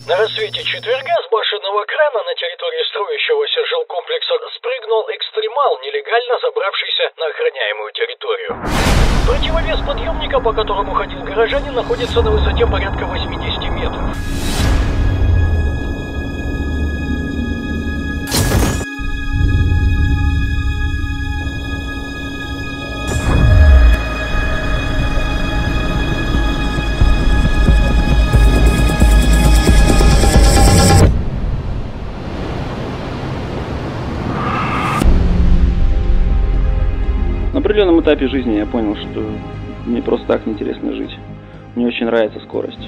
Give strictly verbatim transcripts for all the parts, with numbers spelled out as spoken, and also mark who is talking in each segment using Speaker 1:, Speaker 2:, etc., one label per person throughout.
Speaker 1: На рассвете четверга с башенного крана на территории строящегося жилкомплекса спрыгнул экстремал, нелегально забравшийся на охраняемую территорию. Противовес подъемника, по которому ходил горожанин, находится на высоте порядка восьмидесяти метров.
Speaker 2: На определенном этапе жизни я понял, что мне просто так неинтересно жить. Мне очень нравится скорость.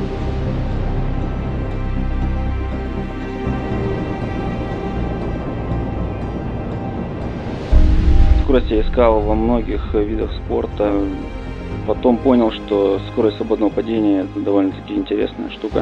Speaker 2: Скорость я искал во многих видах спорта. Потом понял, что скорость свободного падения – это довольно-таки интересная штука.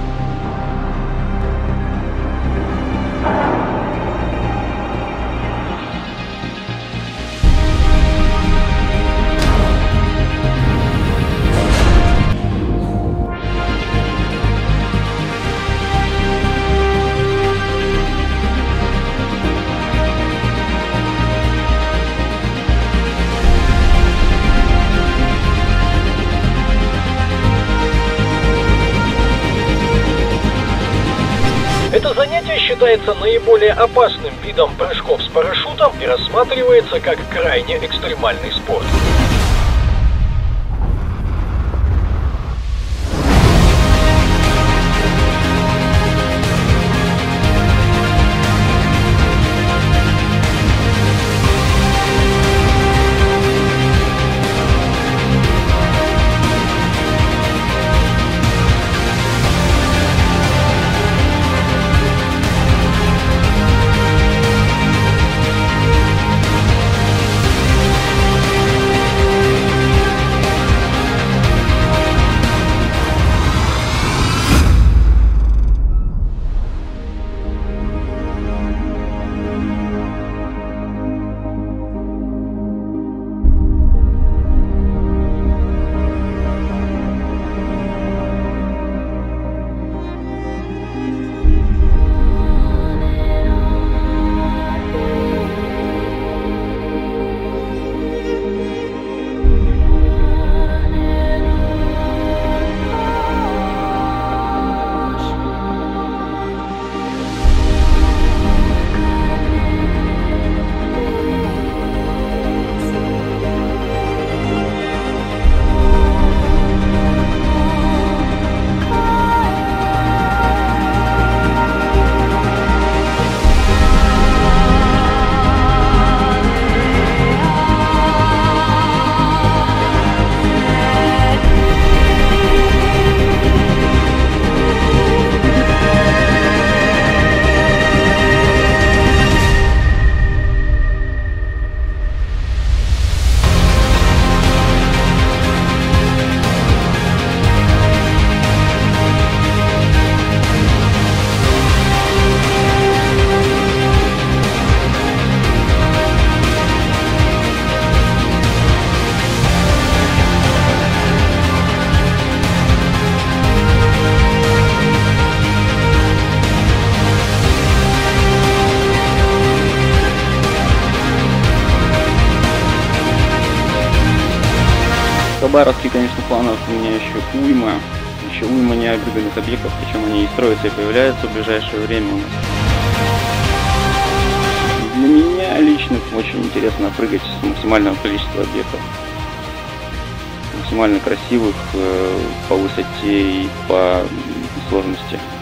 Speaker 1: Это занятие считается наиболее опасным видом прыжков с парашютом и рассматривается как крайне экстремальный спорт.
Speaker 2: В Хабаровске, конечно, планов у меня еще уйма, еще уйма необъявленных объектов, причем они и строятся, и появляются в ближайшее время у нас. Для меня лично очень интересно прыгать с максимального количества объектов, максимально красивых по высоте и по сложности.